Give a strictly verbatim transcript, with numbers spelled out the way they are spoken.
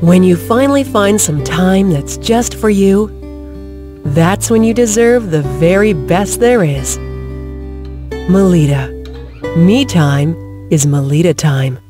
When you finally find some time that's just for you, that's when you deserve the very best there is. Melita. Me time is Melita time.